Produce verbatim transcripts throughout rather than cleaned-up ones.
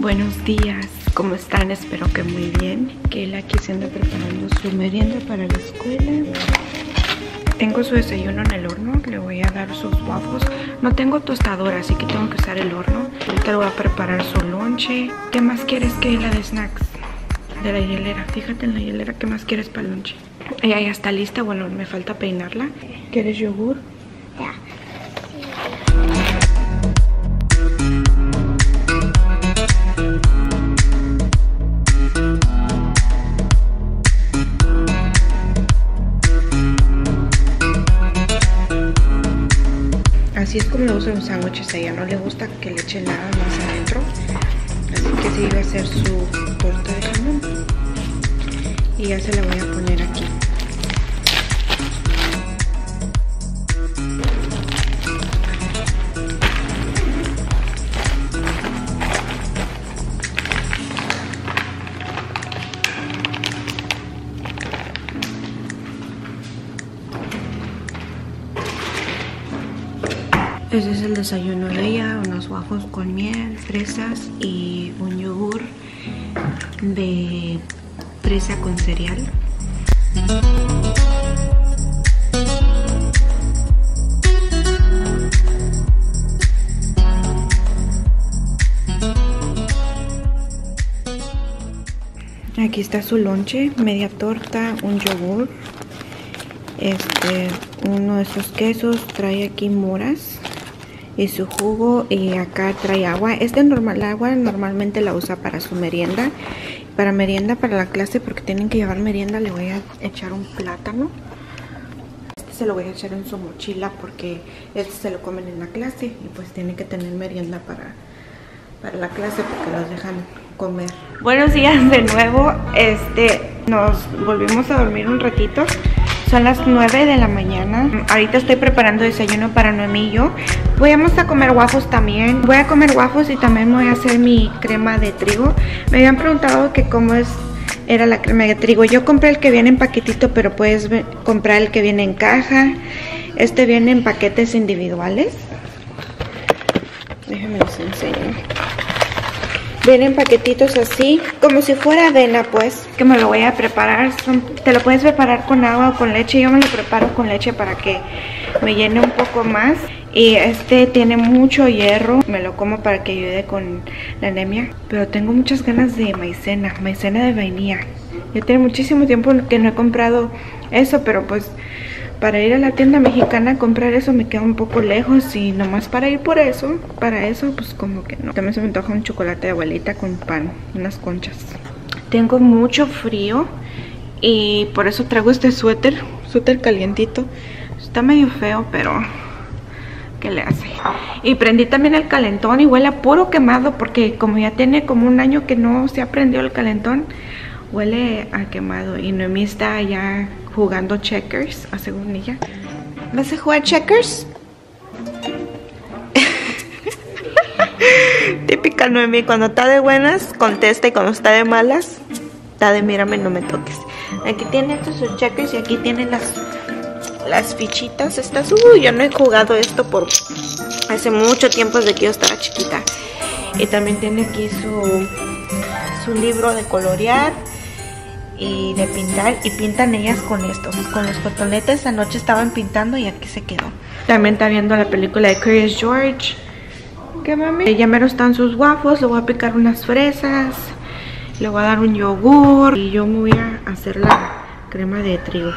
Buenos días, ¿cómo están? Espero que muy bien. Kayla aquí se anda preparando su merienda para la escuela. Tengo su desayuno en el horno, le voy a dar sus waffles. No tengo tostadora, así que tengo que usar el horno. Ahorita le voy a preparar su lonche. ¿Qué más quieres, Kayla, de snacks? De la hielera, fíjate en la hielera, ¿qué más quieres para el lonche? Ella ya está lista, bueno, me falta peinarla. ¿Quieres yogur? Ya. Así es como le usan los sándwiches. A ella no le gusta que le echen nada más adentro. Así que sí va a hacer su torta de jamón. Y ya se la voy a poner aquí. Ese es el desayuno de ella, unos waffles con miel, fresas y un yogur de fresa con cereal. Aquí está su lonche, media torta, un yogur, este, uno de esos quesos, trae aquí moras y su jugo, y acá trae agua. Este normal, agua normalmente la usa para su merienda, para merienda para la clase, porque tienen que llevar merienda. Le voy a echar un plátano. Este se lo voy a echar en su mochila porque este se lo comen en la clase y pues tienen que tener merienda para, para la clase porque los dejan comer. Buenos días de nuevo. Este, nos volvimos a dormir un ratito. Son las nueve de la mañana. Ahorita estoy preparando desayuno para Noemí y yo. Vamos a comer waffles también. Voy a comer waffles y también voy a hacer mi crema de trigo. Me habían preguntado que cómo es, era la crema de trigo. Yo compré el que viene en paquetito, pero puedes comprar el que viene en caja. Este viene en paquetes individuales. Déjenme los enseño. Vienen paquetitos así, como si fuera avena, pues. Que me lo voy a preparar. Son, te lo puedes preparar con agua o con leche. Yo me lo preparo con leche para que me llene un poco más. Y este tiene mucho hierro. Me lo como para que ayude con la anemia. Pero tengo muchas ganas de maicena, maicena de vainilla. Yo tengo muchísimo tiempo que no he comprado eso, pero pues para ir a la tienda mexicana a comprar eso me queda un poco lejos. Y nomás para ir por eso, para eso, pues como que no. También se me antoja un chocolate de abuelita con pan, unas conchas. Tengo mucho frío y por eso traigo este suéter, suéter calientito. Está medio feo, pero ¿qué le hace? Y prendí también el calentón y huele a puro quemado porque como ya tiene como un año que no se ha prendido el calentón, huele a quemado. Y Noemí está allá jugando checkers, según ella. ¿Vas a jugar checkers? Típica Noemí, cuando está de buenas contesta y cuando está de malas está de mírame, no me toques. Aquí tiene estos sus checkers y aquí tiene las las fichitas estas. Uy, yo no he jugado esto por hace mucho tiempo, desde que yo estaba chiquita. Y también tiene aquí su su libro de colorear y de pintar, y pintan ellas con estos, con los cotonetes. Anoche estaban pintando y aquí se quedó. También está viendo la película de Curious George. ¿Qué, mami? Ya mero están sus waffles. Le voy a picar unas fresas, le voy a dar un yogur y yo me voy a hacer la crema de trigo.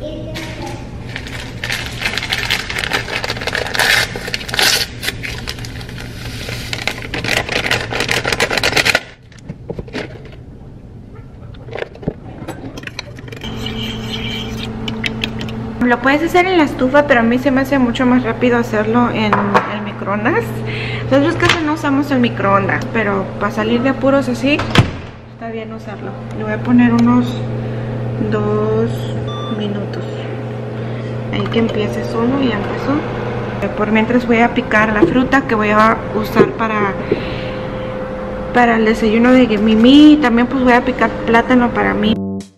Lo puedes hacer en la estufa, pero a mí se me hace mucho más rápido hacerlo en el microondas. Nosotros casi no usamos el microondas, pero para salir de apuros así, está bien usarlo. Le voy a poner unos dos minutos. Ahí que empiece solo, ya empezó. Por mientras voy a picar la fruta que voy a usar para, para el desayuno de Mimi. Y también pues voy a picar plátano para mí.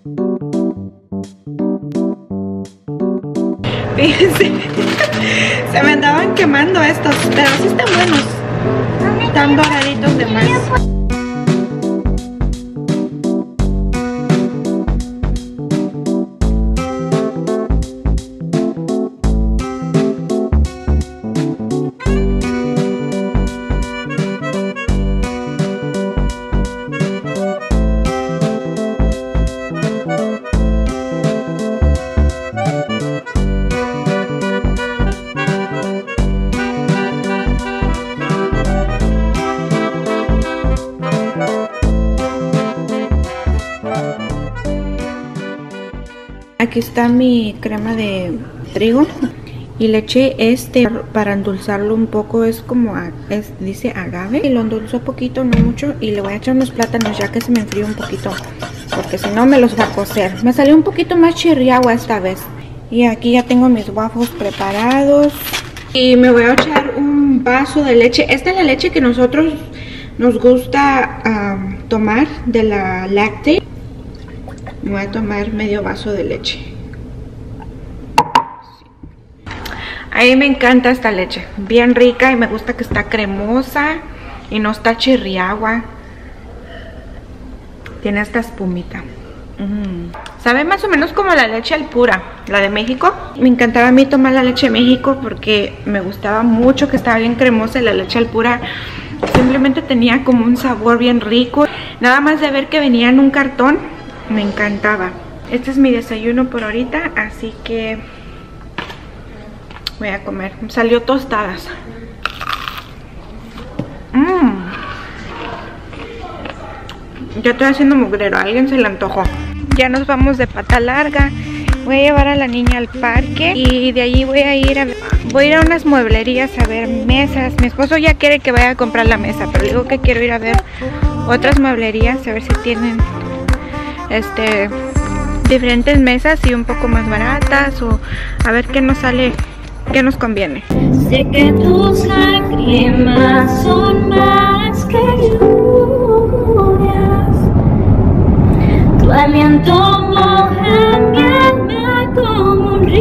Fíjense, se me andaban quemando estos, pero sí están buenos. Están doraditos de más. Aquí está mi crema de trigo. Y le eché este para endulzarlo un poco. Es como, es, dice agave. Y lo endulzó poquito, no mucho. Y le voy a echar unos plátanos ya que se me enfrió un poquito, porque si no me los va a cocer. Me salió un poquito más chirriagua esta vez. Y aquí ya tengo mis waffles preparados. Y me voy a echar un vaso de leche. Esta es la leche que nosotros nos gusta um, tomar, de la Lactate. Me voy a tomar medio vaso de leche. A mí me encanta esta leche, bien rica, y me gusta que está cremosa y no está chirriagua. Tiene esta espumita. Mm. Sabe más o menos como la leche Alpura, la de México. Me encantaba a mí tomar la leche de México porque me gustaba mucho que estaba bien cremosa, y la leche Alpura simplemente tenía como un sabor bien rico. Nada más de ver que venía en un cartón, me encantaba. Este es mi desayuno por ahorita, así que voy a comer. Me salió tostadas. Mmm. Ya estoy haciendo mugrero. A alguien se le antojó. Ya nos vamos de pata larga. Voy a llevar a la niña al parque. Y de allí voy a ir a, voy a ir a unas mueblerías a ver mesas. Mi esposo ya quiere que vaya a comprar la mesa, pero digo que quiero ir a ver otras mueblerías, a ver si tienen este diferentes mesas y un poco más baratas, o a ver qué nos sale, qué nos conviene. Sé que tus lágrimas son más que lluvias, tu aliento moja mi alma como un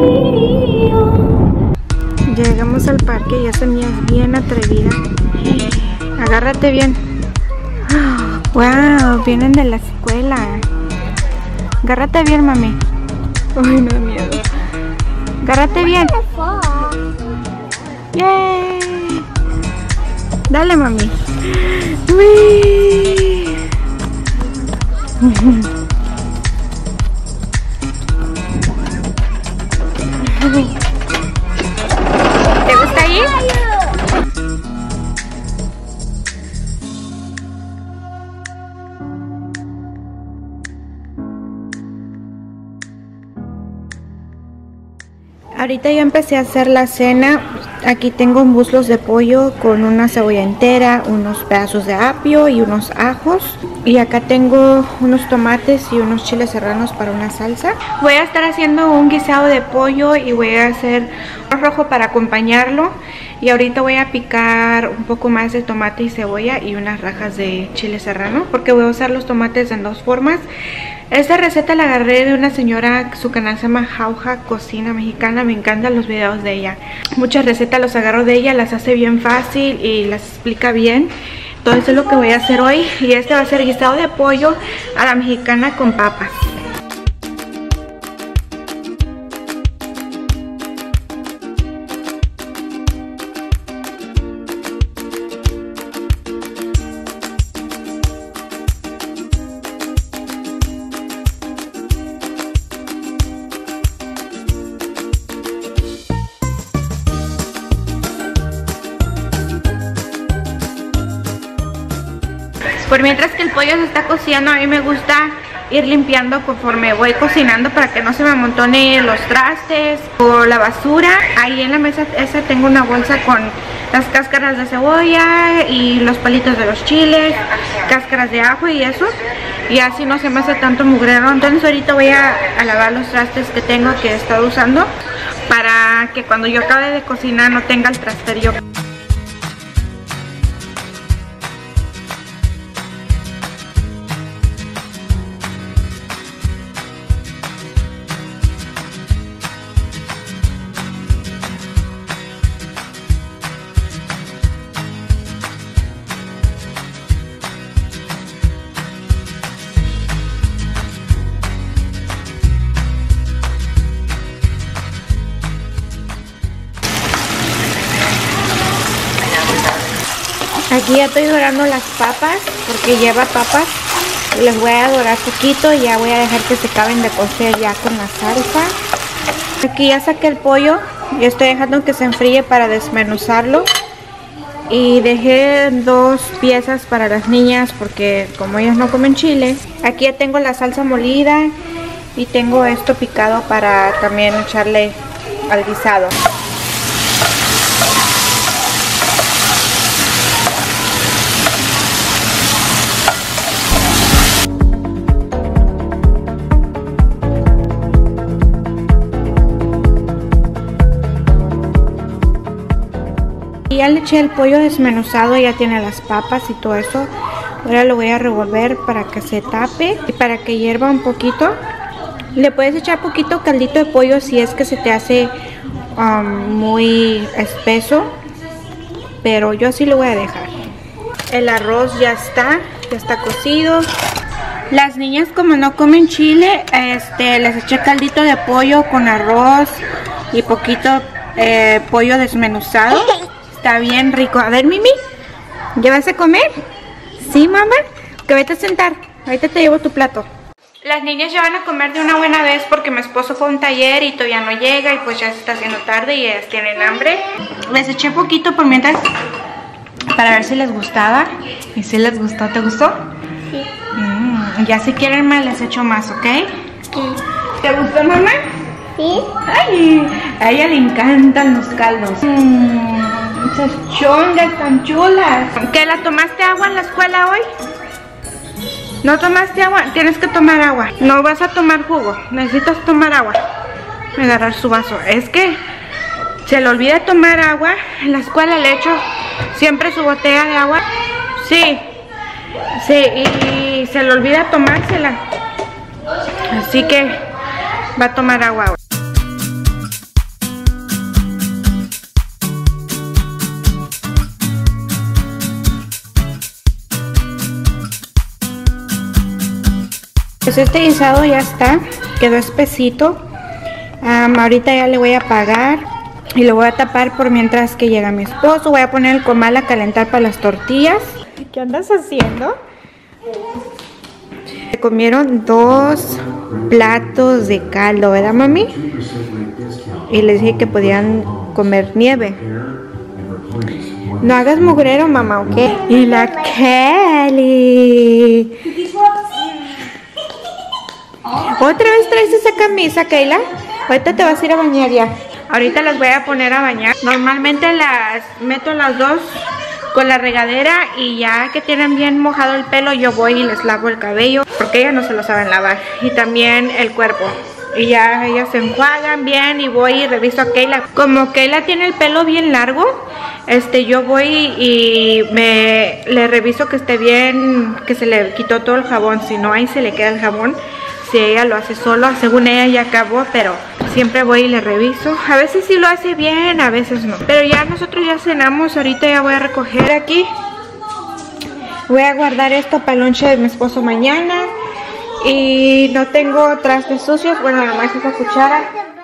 río. Llegamos al parque y esa niña es bien atrevida. Agárrate bien. Wow, vienen de la escuela. Agárrate bien, mami. Ay, me da miedo. Agárrate bien. Yay. Dale, mami. Uy. ¿Te gusta ir? Ahorita ya empecé a hacer la cena. Aquí tengo muslos de pollo con una cebolla entera, unos pedazos de apio y unos ajos. Y acá tengo unos tomates y unos chiles serranos para una salsa. Voy a estar haciendo un guisado de pollo y voy a hacer un rojo para acompañarlo. Y ahorita voy a picar un poco más de tomate y cebolla y unas rajas de chile serrano, porque voy a usar los tomates en dos formas. Esta receta la agarré de una señora, su canal se llama Jauja Cocina Mexicana. Me encantan los videos de ella. Muchas recetas los agarro de ella, las hace bien fácil y las explica bien. Todo eso es lo que voy a hacer hoy. Y este va a ser guisado de pollo a la mexicana con papas. Por mientras que el pollo se está cocinando, a mí me gusta ir limpiando conforme voy cocinando para que no se me amontonen los trastes o la basura. Ahí en la mesa esa tengo una bolsa con las cáscaras de cebolla y los palitos de los chiles, cáscaras de ajo y eso, y así no se me hace tanto mugrero. Entonces ahorita voy a, a lavar los trastes que tengo, que he estado usando, para que cuando yo acabe de cocinar no tenga el trasterío. Aquí ya estoy dorando las papas, porque lleva papas. Les voy a dorar poquito y ya voy a dejar que se acaben de cocer ya con la salsa. Aquí ya saqué el pollo y estoy dejando que se enfríe para desmenuzarlo. Y dejé dos piezas para las niñas porque como ellas no comen chile. Aquí ya tengo la salsa molida Y tengo esto picado para también echarle al guisado. Y ya le eché el pollo desmenuzado, ya tiene las papas y todo eso. Ahora lo voy a revolver para que se tape y para que hierva un poquito. Le puedes echar poquito caldito de pollo si es que se te hace um, muy espeso, pero yo así lo voy a dejar. El arroz ya está, ya está cocido. Las niñas, como no comen chile, este, les eché caldito de pollo con arroz y poquito eh, pollo desmenuzado. Está bien rico. A ver, Mimi, ¿ya vas a comer? Sí, mamá. Que vete a sentar. Ahorita te llevo tu plato. Las niñas ya van a comer de una buena vez porque mi esposo fue a un taller y todavía no llega y pues ya se está haciendo tarde y ellas tienen hambre. Les eché poquito por mientras para ver si les gustaba. ¿Y si les gustó? ¿Te gustó? Sí. Mm, ya si quieren más les echo más, ¿ok? Sí. ¿Te gustó, mamá? Sí. Ay, a ella le encantan los caldos. Mmm, esas chongas tan chulas. ¿Qué, la tomaste agua en la escuela hoy? ¿No tomaste agua? Tienes que tomar agua. No vas a tomar jugo. Necesitas tomar agua. Voy a agarrar su vaso. Es que se le olvida tomar agua. En la escuela le echo siempre su botella de agua. Sí. Sí, y se le olvida tomársela. Así que va a tomar agua ahora. Pues este guisado ya está, quedó espesito. Um, ahorita ya le voy a apagar y lo voy a tapar por mientras que llega mi esposo. Voy a poner el comal a calentar para las tortillas. ¿Qué andas haciendo? Se comieron dos platos de caldo, ¿verdad, mami? Y les dije que podían comer nieve. No hagas mugrero, mamá, ¿ok? Y la Kelly. ¿Otra vez traes esa camisa, Kayla? Ahorita te vas a ir a bañar ya. Ahorita las voy a poner a bañar. Normalmente las meto las dos con la regadera y ya que tienen bien mojado el pelo, yo voy y les lavo el cabello porque ellas no se lo saben lavar. Y también el cuerpo. Y ya ellas se enjuagan bien y voy y reviso a Kayla. Como Kayla tiene el pelo bien largo, este, yo voy y me le reviso que esté bien, que se le quitó todo el jabón. Si no, ahí se le queda el jabón. Si ella lo hace solo, según ella ya acabó, pero siempre voy y le reviso. A veces sí lo hace bien, a veces no. Pero ya nosotros ya cenamos, ahorita ya voy a recoger aquí. Voy a guardar esto para el lonche de mi esposo mañana. Y no tengo trastes sucios, bueno, nomás esa cuchara.